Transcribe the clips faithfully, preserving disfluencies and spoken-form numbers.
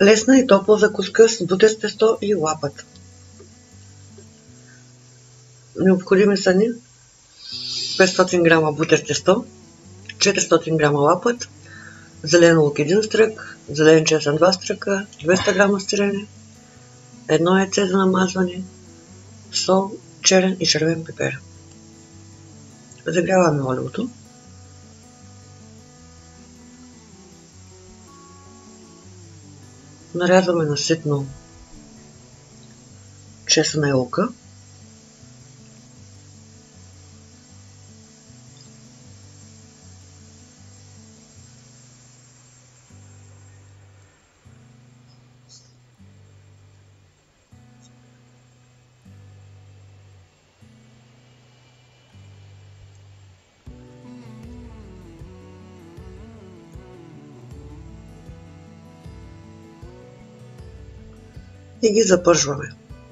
Лесна и топла закуска с бутер с тесто и лапът. Необходими са ни петстотин грама бутер тесто, четиристотин грама лапът, зелен лук един стрък, зелен чесън два стръка, двеста грама сирене, едно яйце за намазване, сол, черен и червен пипер. Загряваме олиото. Нарязваме на ситно чесъна и лука. И ги запържваме.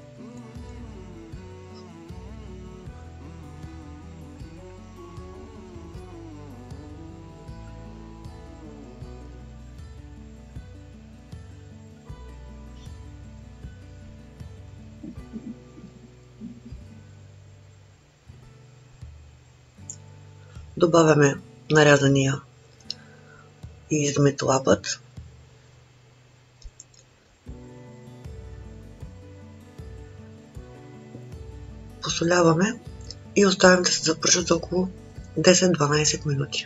Добавяме нарязания и измит лапът. Посоляваме и оставям да се запържат за около десет-дванайсет минути.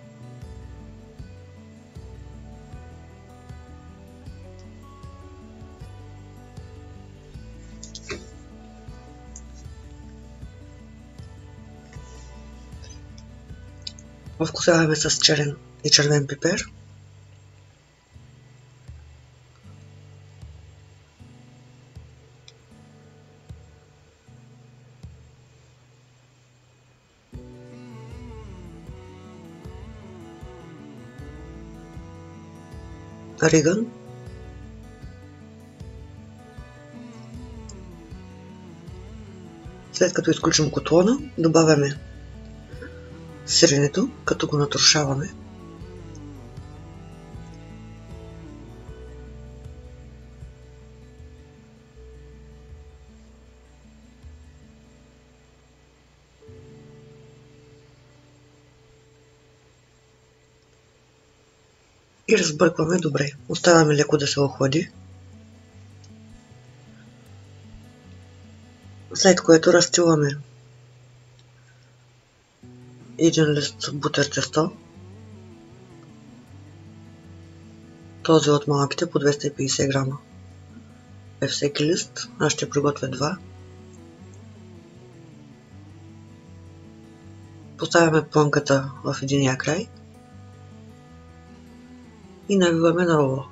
Вкусяваме с черен и червен пипер. Орегано. След като изключим котлона, добавяме сиренето, като го натрошаваме. И разбъркваме добре. Оставяме леко да се охлади. След което разстиламе един лист бутер тесто. Този от малките по двеста и петдесет грама е всеки лист. Аз ще приготвя два. Поставяме плънката в единия край и навиваме на роло.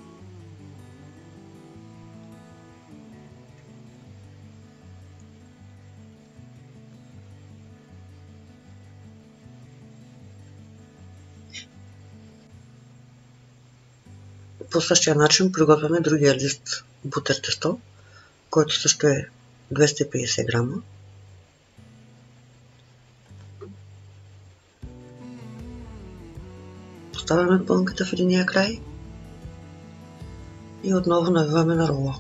По същия начин приготвяме другия лист бутер тесто, който също е двеста и петдесет грама. Поставяме плънката в единия край и отново навиваме на роло.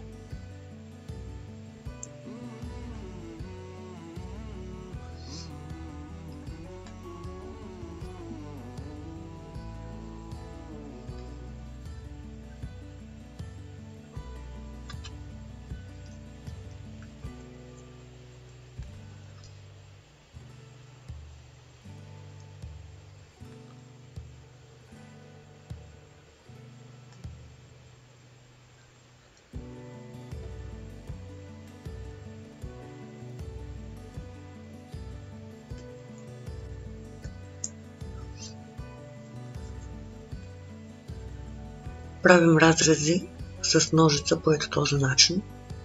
Правим разрези с ножица по ето този начин.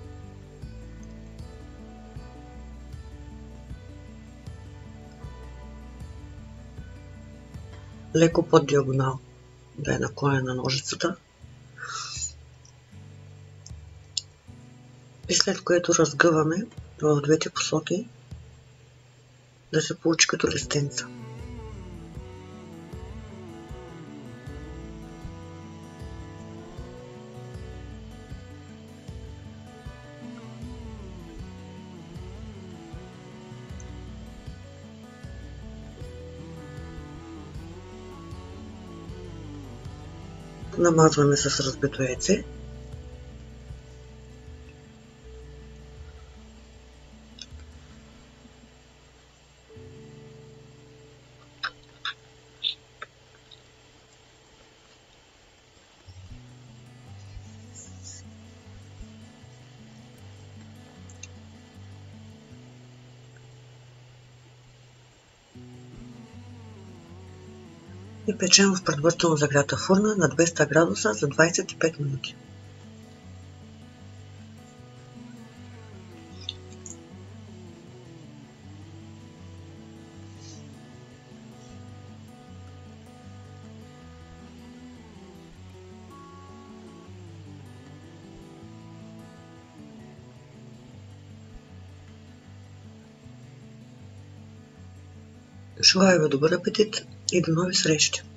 Леко под диагонал да е наклонена ножицата. И след което разгъваме в двете посоки да се получи като листенца. Намазваме с разбито яйце. И печем в предварително загрята фурна на двеста градуса за двадесет и пет минути. Желая ви добър апетит и до нови срещи!